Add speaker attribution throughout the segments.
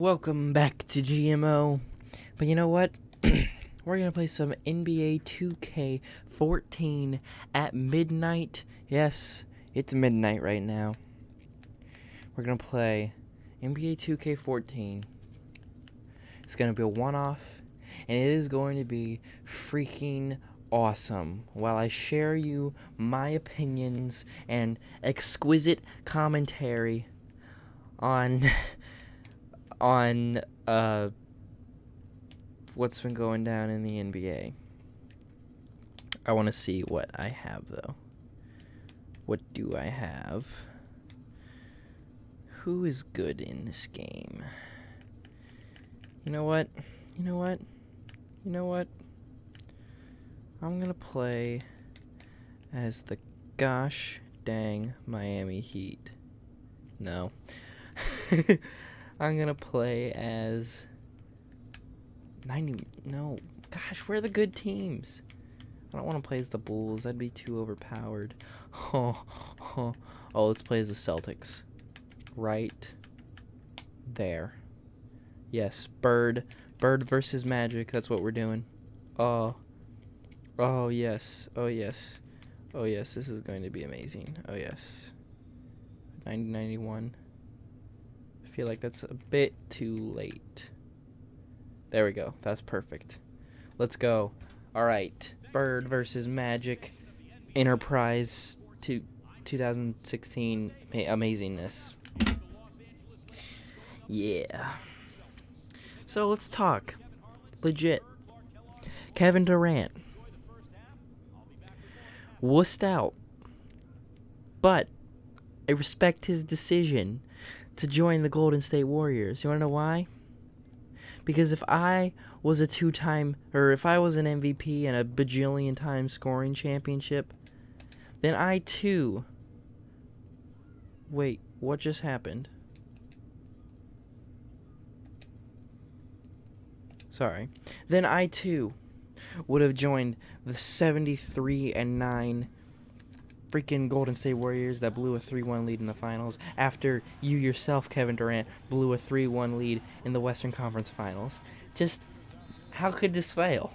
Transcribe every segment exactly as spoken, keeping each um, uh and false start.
Speaker 1: Welcome back to G M O. But you know what? We're going to play some N B A two K fourteen at midnight. Yes, it's midnight right now. We're going to play N B A two K fourteen. It's going to be a one-off, and it is going to be freaking awesome. While I share you my opinions and exquisite commentary on on uh what's been going down in the N B A. I want to see what I have though. What do I have? Who is good in this game? You know what? You know what? You know what? I'm gonna play as the gosh dang Miami Heat. No. I'm gonna play as ninety. No, gosh, where are the good teams? I don't want to play as the Bulls. That'd be too overpowered. Oh, oh, oh, let's play as the Celtics. Right there. Yes, Bird. Bird versus Magic. That's what we're doing. Oh. Oh, yes. Oh, yes. Oh, yes. This is going to be amazing. Oh, yes. ninety ninety-one. I feel like that's a bit too late. There we go. That's perfect. Let's go. All right. Bird versus Magic. Enterprise to twenty sixteen amazingness. Yeah. So let's talk. Legit. Kevin Durant. Wussed out. But I respect his decision to join the Golden State Warriors. You want to know why? Because if I was a two-time, or if I was an M V P and a bajillion time scoring championship, then I too... Wait, what just happened? Sorry. Then I too would have joined the seventy-three and nine freaking Golden State Warriors that blew a three one lead in the finals after you yourself, Kevin Durant, blew a three one lead in the Western Conference Finals. Just, how could this fail?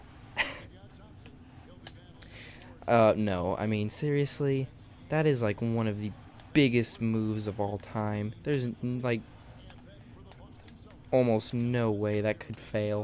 Speaker 1: uh, no, I mean, seriously, that is like one of the biggest moves of all time. There's, like, almost no way that could fail.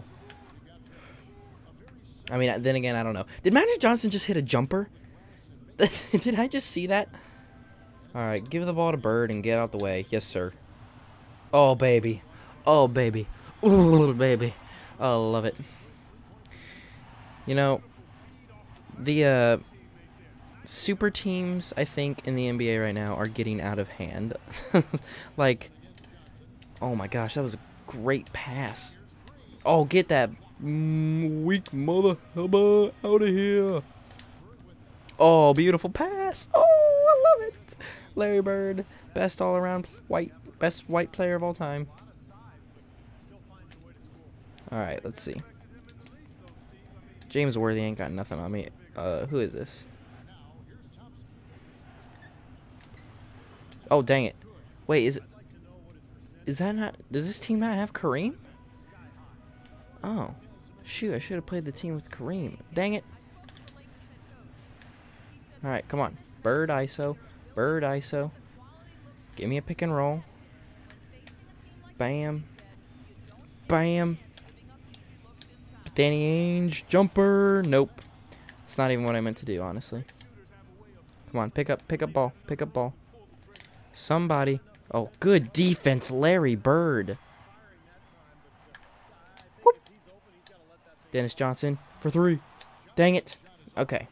Speaker 1: I mean, then again, I don't know. Did Magic Johnson just hit a jumper? Did I just see that? Alright, give the ball to Bird and get out the way. Yes, sir. Oh, baby. Oh, baby. Ooh, baby. Oh, love it. You know, the uh, super teams, I think, in the N B A right now are getting out of hand. Like, oh my gosh, that was a great pass. Oh, get that mm, weak mother hubba out of here. Oh, beautiful pass. Oh, I love it. Larry Bird, best all-around white, best white player of all time. All right, let's see. James Worthy ain't got nothing on me. Uh, who is this? Oh, dang it. Wait, is it, is that not, does this team not have Kareem? Oh, shoot, I should have played the team with Kareem. Dang it. Alright, come on. Bird I S O. Bird I S O. Give me a pick and roll. Bam. Bam. Danny Ainge. Jumper. Nope. It's not even what I meant to do, honestly. Come on, pick up, pick up ball. Pick up ball. Somebody. Oh, good defense, Larry Bird. Whoop. Dennis Johnson for three. Dang it. Okay.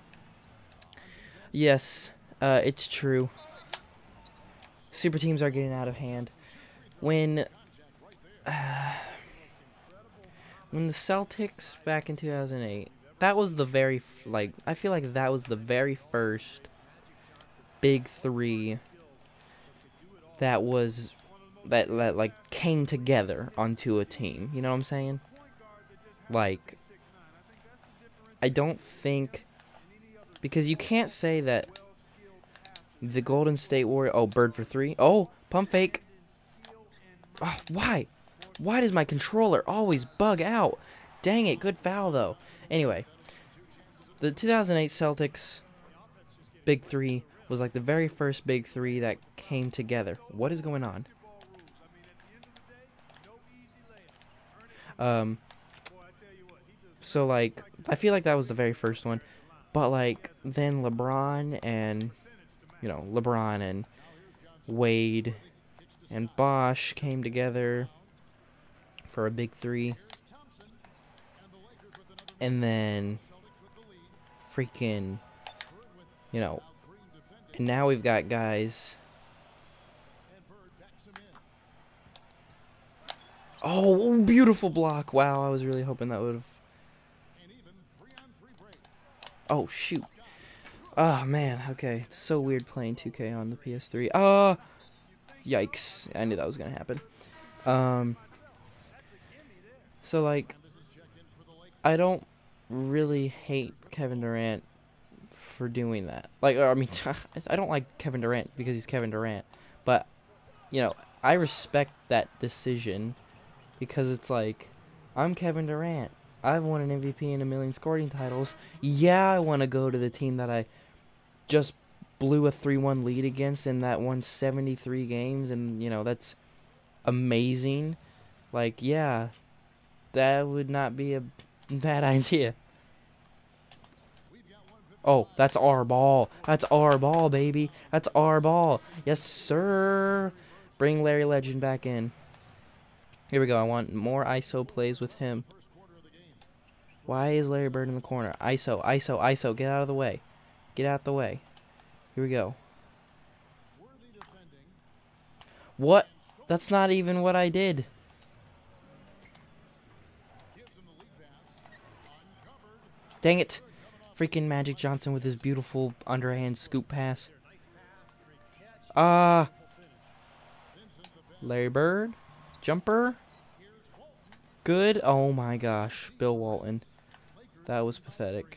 Speaker 1: Yes, uh, it's true. Super teams are getting out of hand. When, uh, when the Celtics back in two thousand eight, that was the very, f like, I feel like that was the very first big three that was, that, that, like, came together onto a team. You know what I'm saying? Like, I don't think... Because you can't say that the Golden State Warriors... Oh, Bird for three. Oh, pump fake. Oh, why? Why does my controller always bug out? Dang it, good foul though. Anyway, the two thousand eight Celtics Big Three was like the very first Big Three that came together. What is going on? Um, so like, I feel like that was the very first one, but like then LeBron and, you know, LeBron and Wade and Bosh came together for a Big Three, and then freaking, you know, and now we've got guys. Oh, beautiful block. Wow, I was really hoping that would have. Oh, shoot. Oh, man. Okay. It's so weird playing two K on the P S three. Oh, yikes. I knew that was going to happen. Um, so, like, I don't really hate Kevin Durant for doing that. Like, I mean, I don't like Kevin Durant because he's Kevin Durant. But, you know, I respect that decision. Because it's like, I'm Kevin Durant. I've won an M V P and a million scoring titles. Yeah, I want to go to the team that I just blew a three one lead against and that won seventy-three games. And, you know, that's amazing. Like, yeah, that would not be a bad idea. Oh, that's our ball. That's our ball, baby. That's our ball. Yes, sir. Bring Larry Legend back in. Here we go. I want more I S O plays with him. Why is Larry Bird in the corner? I S O, I S O, I S O. Get out of the way. Get out of the way. Here we go. What? That's not even what I did. Dang it. Freaking Magic Johnson with his beautiful underhand scoop pass. Ah. Uh, Larry Bird. Jumper. Good. Oh my gosh. Bill Walton. That was pathetic.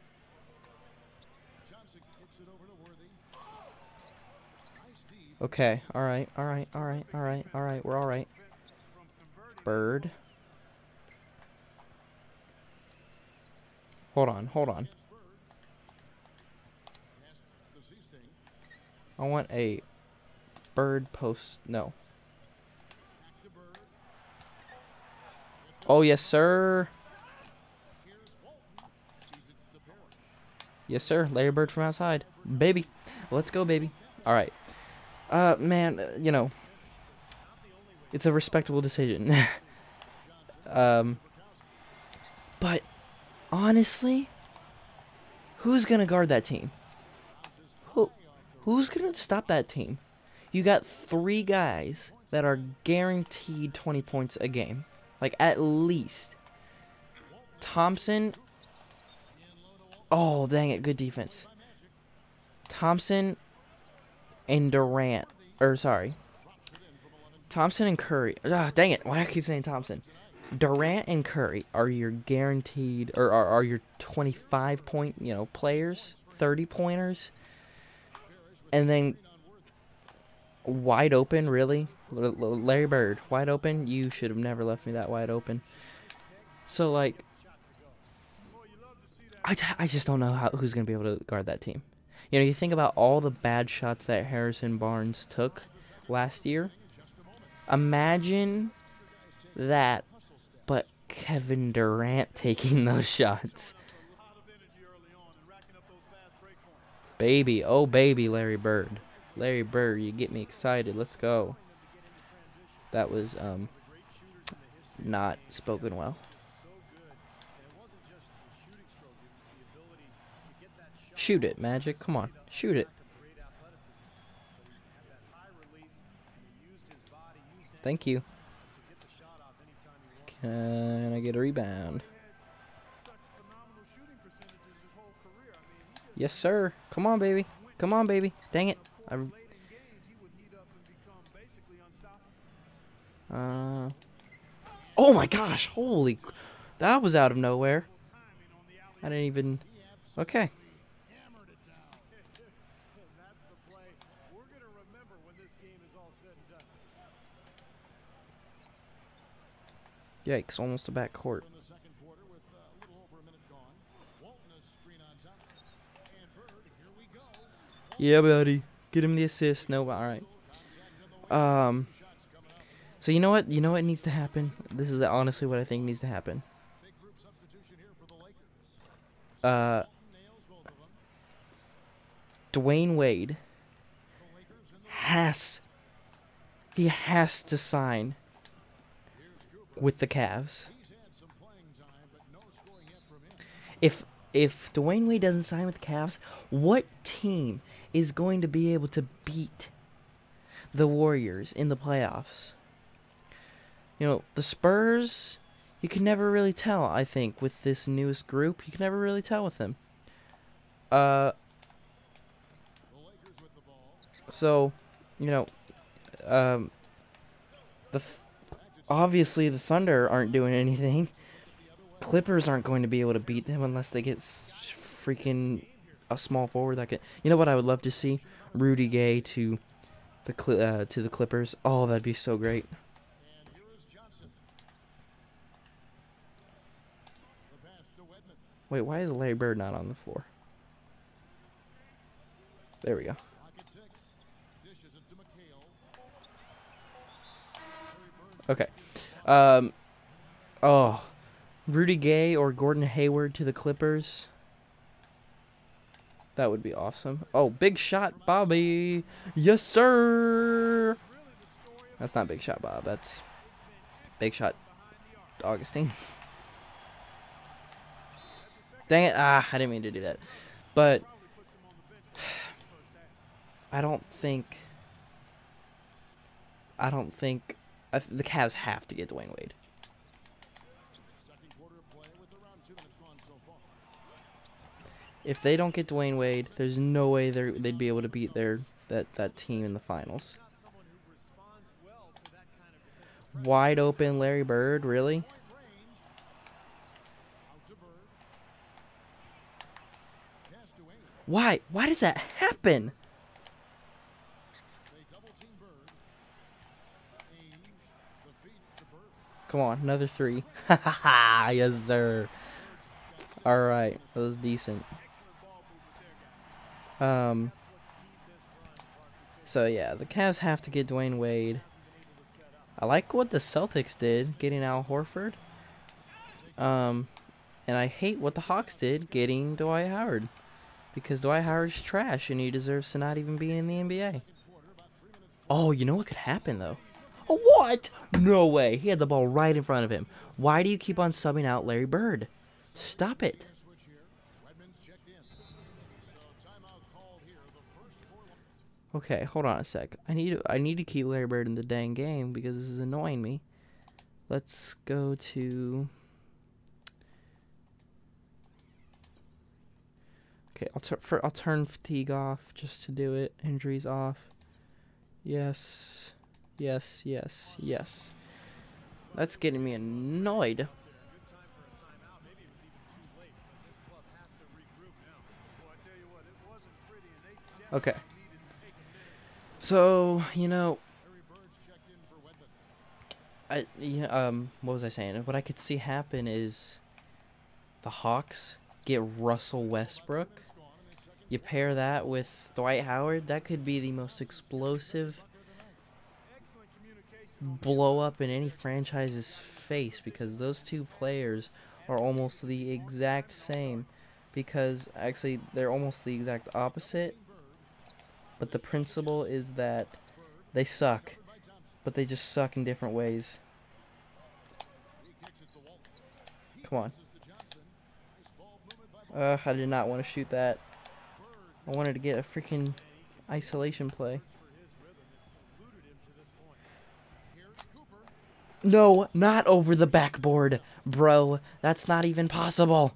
Speaker 1: Okay. Alright. Alright. Alright. Alright. Alright. We're alright. Bird. Hold on. Hold on. I want a Bird post. No. Oh, yes, sir. Yes, sir. Larry Bird from outside. Baby. Let's go, baby. All right. Uh, man, uh, you know, it's a respectable decision. um, but, honestly, who's going to guard that team? Who, who's going to stop that team? You got three guys that are guaranteed twenty points a game. Like, at least. Thompson. Oh, dang it. Good defense. Thompson and Durant. Or, sorry. Thompson and Curry. Ah, dang it. Why do I keep saying Thompson? Durant and Curry are your guaranteed, or are, are your twenty-five point, you know, players. thirty pointers. And then, wide open, really? Larry Bird, wide open? You should have never left me that wide open. So, like, I, I just don't know how who's going to be able to guard that team. You know, you think about all the bad shots that Harrison Barnes took last year. Imagine that, but Kevin Durant taking those shots. Baby, oh baby, Larry Bird. Larry Bird, you get me excited. Let's go. That was um not spoken well. Shoot it, Magic. Come on. Shoot it. Thank you. Can I get a rebound? Yes, sir. Come on, baby. Come on, baby. Dang it. I Uh, oh my gosh, holy, that was out of nowhere. I didn't even, okay. Yikes, almost a back court. Yeah, buddy. Get him the assist. No, all right. Um. So you know what? You know what needs to happen? This is honestly what I think needs to happen. Uh. Dwayne Wade has. He has to sign with the Cavs. If if Dwayne Wade doesn't sign with the Cavs, what team is going to be able to beat the Warriors in the playoffs? You know, the Spurs, you can never really tell, I think, with this newest group. You can never really tell with them. Uh, so, you know, um, the th obviously the Thunder aren't doing anything. Clippers aren't going to be able to beat them unless they get s freaking a small forward that can. You know what I would love to see? Rudy Gay to the Cl uh, to the Clippers. Oh, that'd be so great. Wait, why is Larry Bird not on the floor? There we go. Okay. Um. Oh. Rudy Gay or Gordon Hayward to the Clippers. That would be awesome. Oh, big shot, Bobby. Yes, sir. That's not big shot, Bob. That's big shot, Augustine. Dang it. Ah, I didn't mean to do that. But I don't think... I don't think... I th the Cavs have to get Dwayne Wade. If they don't get Dwayne Wade, there's no way they they'd be able to beat their that, that team in the finals. Wide open Larry Bird, really? Why? Why does that happen? Come on, another three. Ha ha ha! Yes, sir. All right, that was decent. Um. So yeah, the Cavs have to get Dwayne Wade. I like what the Celtics did, getting Al Horford. Um, and I hate what the Hawks did, getting Dwight Howard. Because Dwight Howard's trash, and he deserves to not even be in the N B A. Oh, you know what could happen, though? Oh, what? No way. He had the ball right in front of him. Why do you keep on subbing out Larry Bird? Stop it. Okay, hold on a sec. I need I need to keep Larry Bird in the dang game because this is annoying me. Let's go to... Okay, I'll, tur for, I'll turn fatigue off just to do it. Injuries off. Yes. Yes, yes, yes. That's getting me annoyed. Okay. So, you know... I, you know, um, what was I saying? What I could see happen is the Hawks get Russell Westbrook. You pair that with Dwight Howard, that could be the most explosive blow up in any franchise's face, because those two players are almost the exact same. Because actually, they're almost the exact opposite. But the principle is that they suck, but they just suck in different ways. Come on. Uh, I did not want to shoot that. I wanted to get a freaking isolation play. No, not over the backboard, bro. That's not even possible.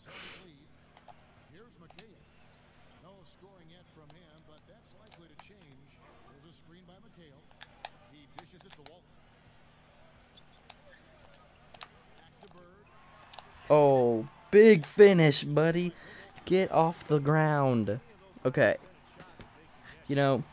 Speaker 1: Oh, big finish, buddy. Get off the ground. Okay. You know,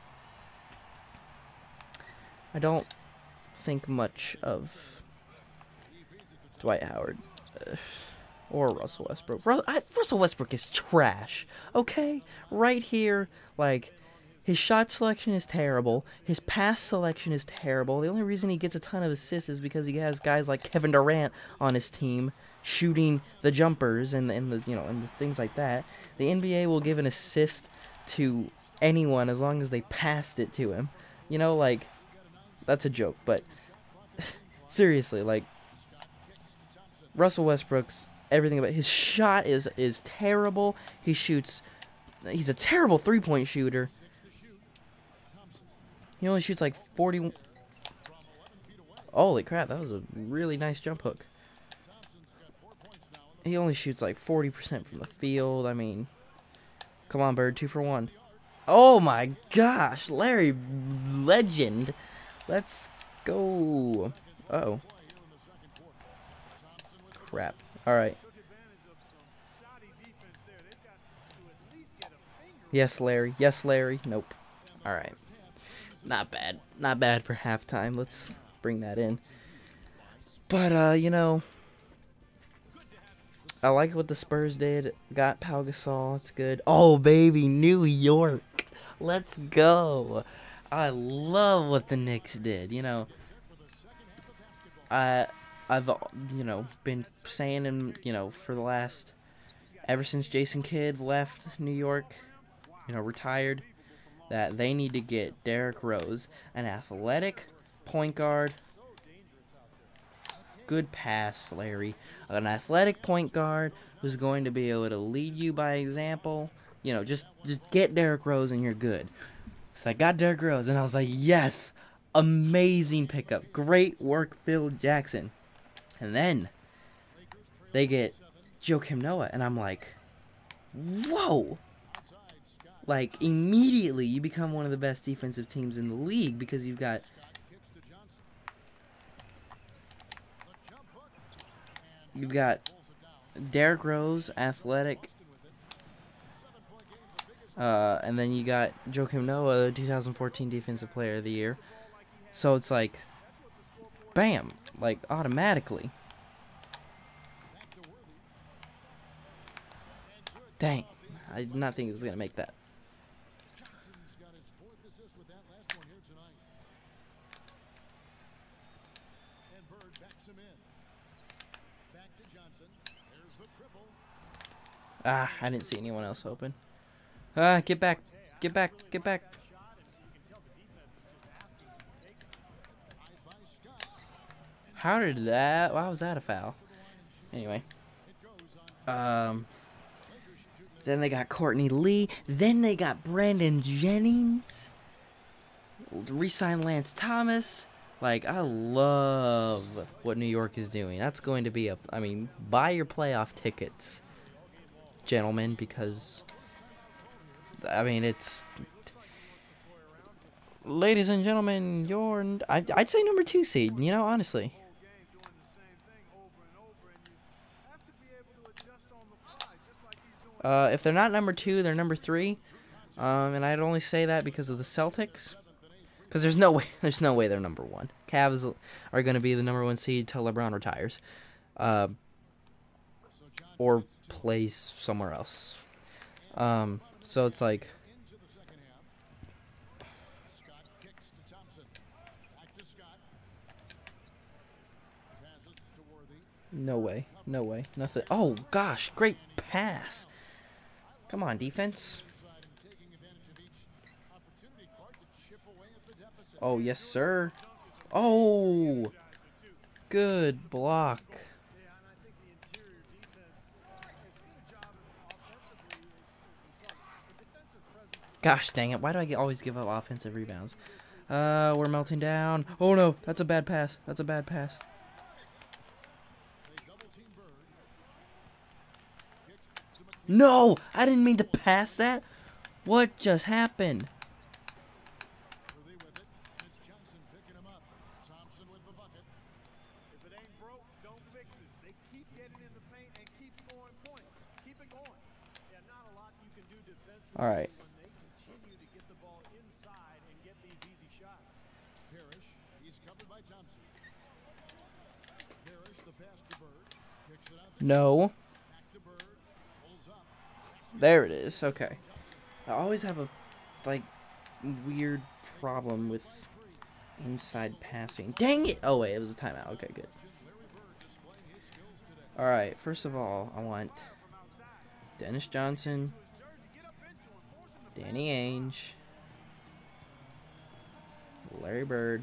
Speaker 1: I don't think much of Dwight Howard. Uh, or Russell Westbrook. Ru I, Russell Westbrook is trash. Okay? Right here, like, his shot selection is terrible. His pass selection is terrible. The only reason he gets a ton of assists is because he has guys like Kevin Durant on his team shooting the jumpers and, and the you know and the things like that. The N B A will give an assist to anyone as long as they passed it to him. You know, like, that's a joke, but seriously, like, Russell Westbrook's everything about his shot is is terrible. He shoots he's a terrible three-point shooter. He only shoots like forty. Holy crap, that was a really nice jump hook. He only shoots like forty percent from the field. I mean, come on, Bird, two for one. Oh my gosh, Larry Legend. Let's go. Uh-oh. Crap. All right. Yes, Larry. Yes, Larry. Nope. All right. Not bad. Not bad for halftime. Let's bring that in. But, uh, you know, I like what the Spurs did. Got Pau Gasol. It's good. Oh, baby, New York. Let's go. I love what the Knicks did. You know, I, I've, you know, been saying, and you know, for the last, ever since Jason Kidd left New York, you know, retired, that they need to get Derrick Rose, an athletic point guard. Good pass, Larry. An athletic point guard who's going to be able to lead you by example. You know, just just get Derrick Rose and you're good. So I got Derrick Rose, and I was like, yes, amazing pickup. Great work, Phil Jackson. And then they get Joakim Noah, and I'm like, whoa. Like, immediately you become one of the best defensive teams in the league because you've got you've got Derrick Rose, athletic, uh, and then you got Joakim Noah, the two thousand fourteen Defensive Player of the Year. So it's like, bam, like automatically. Dang, I did not think it was gonna make that. Ah, I didn't see anyone else open. Ah, get back. Get back. Get back. How did that... Why was that a foul? Anyway. Um... Then they got Courtney Lee. Then they got Brandon Jennings. Re-signed Lance Thomas. Like, I love what New York is doing. That's going to be a... I mean, buy your playoff tickets, gentlemen, because... I mean, it's... Ladies and gentlemen, you're... I'd, I'd say number two seed, you know, honestly. Uh, if they're not number two, they're number three. Um, and I'd only say that because of the Celtics. Because there's no way, there's no way they're number one. Cavs are going to be the number one seed till LeBron retires, uh, or plays somewhere else. Um, so it's like, no way, no way, nothing. Oh gosh, great pass! Come on, defense. Oh, yes, sir. Oh, good block. Gosh dang it. Why do I always give up offensive rebounds? Uh, we're melting down. Oh, no. That's a bad pass. That's a bad pass. No! I didn't mean to pass that. What just happened? All right. No. There it is. Okay. I always have a, like, weird problem with inside passing. Dang it! Oh, wait. It was a timeout. Okay, good. Alright. First of all, I want Dennis Johnson, Danny Ainge, Larry Bird,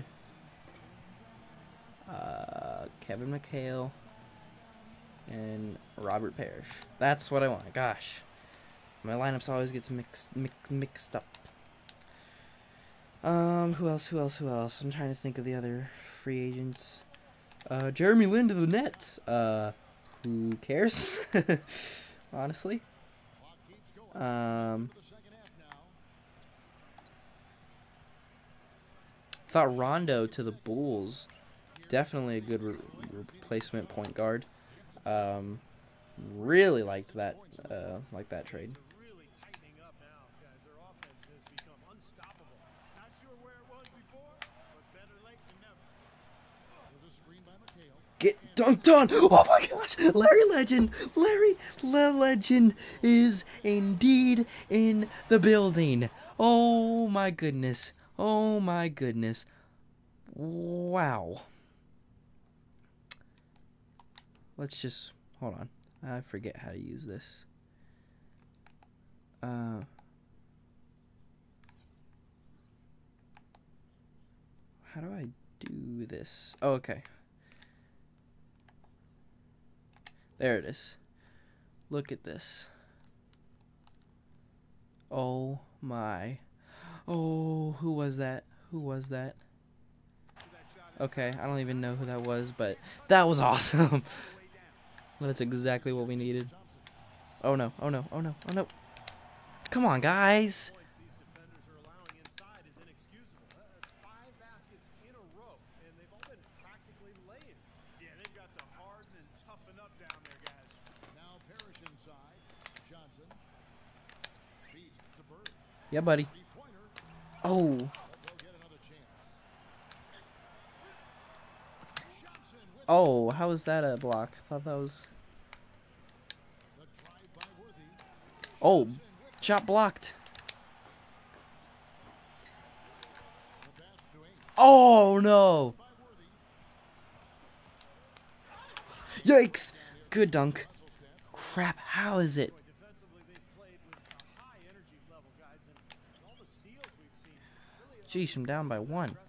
Speaker 1: uh, Kevin McHale, and Robert Parrish. That's what I want. Gosh. My lineups always gets mixed, mixed, mixed up. Um, who else, who else, who else? I'm trying to think of the other free agents. Uh, Jeremy Lin to the Nets. Uh, who cares? Honestly. Um, thought Rondo to the Bulls. Definitely a good re replacement point guard. Um, really liked that, uh, like that trade. Get dunked on! Oh my gosh! Larry Legend! Larry Le Legend is indeed in the building. Oh my goodness. Oh my goodness. Wow. Let's just... Hold on. I forget how to use this. Uh... How do I do this? Oh, okay. There it is. Look at this. Oh my. Oh, who was that? Who was that? Okay, I don't even know who that was, but that was awesome. That's exactly what we needed. Oh no, oh no, oh no, oh no. Come on, guys. Yeah, buddy. Oh. Oh, how was that a block? I thought that was... Oh, shot blocked. Oh, no. Yikes. Good dunk. Crap, how is it? Jeez, I'm down by one.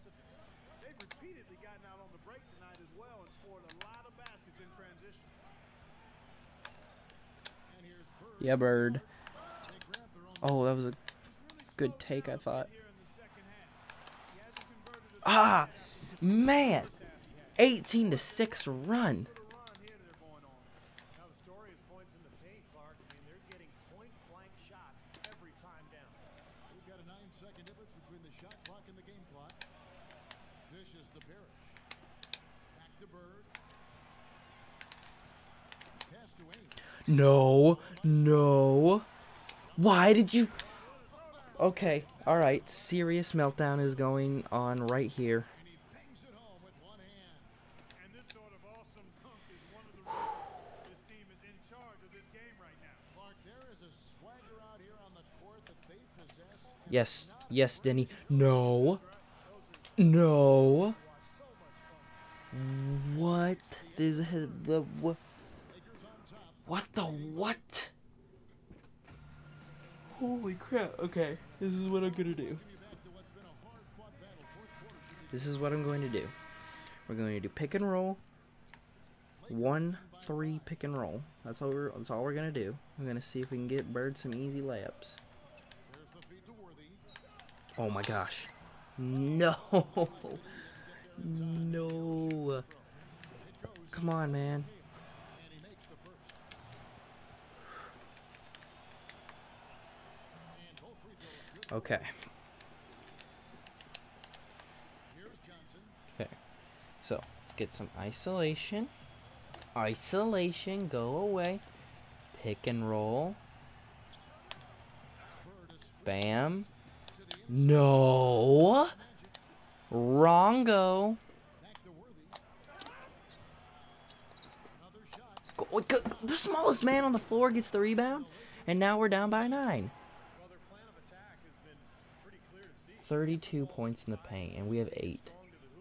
Speaker 1: Yeah, Bird. Oh, that was a good take, I thought. Ah, man. eighteen to six run. No, no. Why did you... Okay, alright. Serious meltdown is going on right here. Yes, yes, Denny. No. No. What is the... What? What the what? Holy crap. Okay, this is what I'm gonna do. This is what I'm going to do. We're going to do pick and roll. One, three, pick and roll. That's all we're, that's all we're gonna do. I'm gonna see if we can get Bird some easy layups. Oh my gosh. No. No. Come on, man. Okay. Okay. So, let's get some isolation. Isolation, go away. Pick and roll. Bam. No. Wrong go. Oh, the smallest man on the floor gets the rebound, and now we're down by nine. thirty-two points in the paint, and we have eight.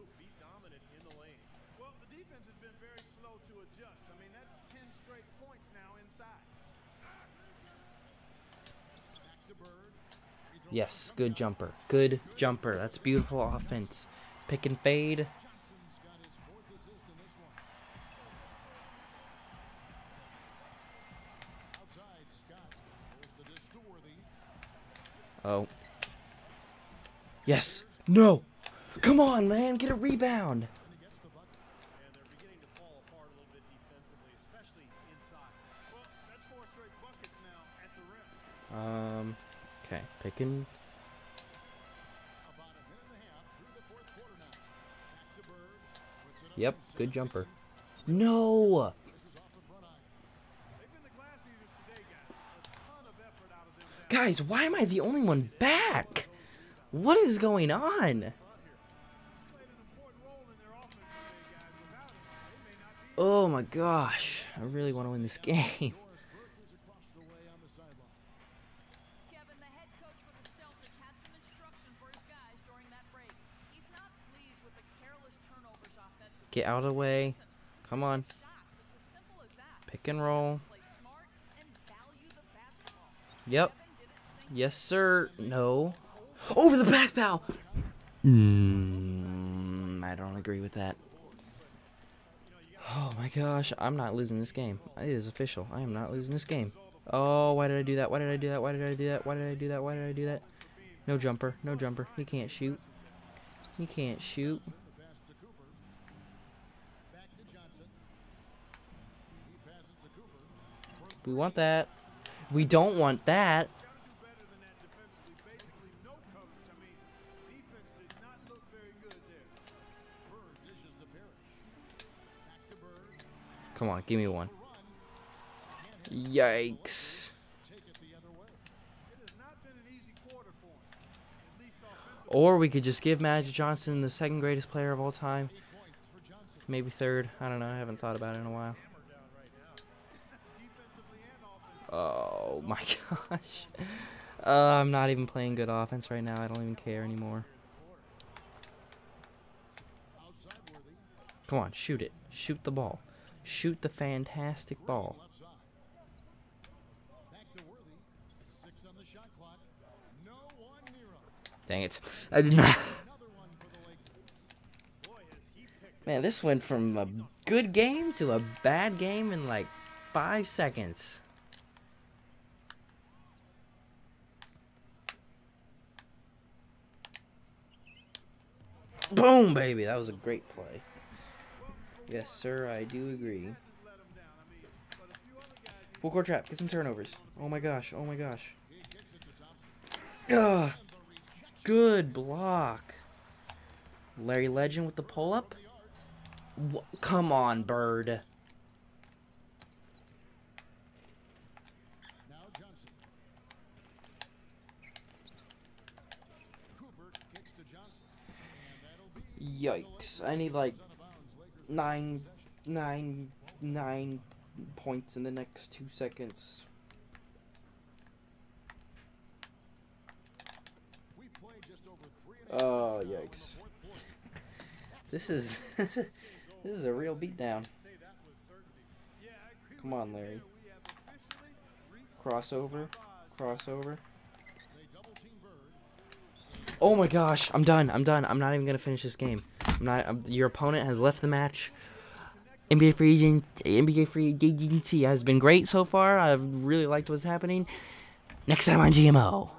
Speaker 1: Yes, good jumper. Good jumper. That's beautiful offense. Pick and fade. Oh. Yes. No. Come on, man. Get a rebound. Um, okay. Picking. Yep. Good jumper. No. Guys, why am I the only one back? What is going on? Oh my gosh. I really want to win this game.
Speaker 2: Kevin, the head coach for the Celtics, had some instruction for his guys during that break. He's not pleased with the careless turnovers offensively.
Speaker 1: Get out of the way. Come on.
Speaker 2: Shots. It's as simple as that.
Speaker 1: Pick and roll.
Speaker 2: Play smart and value the basketball.
Speaker 1: Yep.
Speaker 2: Kevin did it sing-
Speaker 1: Yes, sir. No. Over the back foul. Mm, I don't agree with that. Oh my gosh. I'm not losing this game. It is official. I am not losing this game. Oh, why did I do that? Why did I do that? Why did I do that? Why did I do that? Why did I do that? No jumper. No jumper. He can't shoot. He can't shoot. We want that. We don't want that. Come on, give me one. Yikes. Or we could just give Magic Johnson the second greatest player of all time. Maybe third. I don't know. I haven't thought about it in a while. Oh my gosh. Uh, I'm not even playing good offense right now. I don't even care anymore. Come on, shoot it. Shoot the ball. Shoot the fantastic ball. Dang it. I did not. Man, this went from a good game to a bad game in like five seconds. Boom, baby. That was a great play. Yes, sir, I do agree. Full court trap. Get some turnovers. Oh my gosh. Oh my gosh. Ugh. Good block. Larry Legend with the pull-up. Come on, Bird. Yikes. I need like nine, nine, nine points in the next two seconds. Oh, yikes. This is this is a real beatdown. Come on, Larry. Crossover. Crossover. Oh my gosh, I'm done. I'm done. I'm not even gonna finish this game. I'm not. I'm, your opponent has left the match. N B A free agent, N B A free agency has been great so far. I've really liked what's happening. Next time on G M O.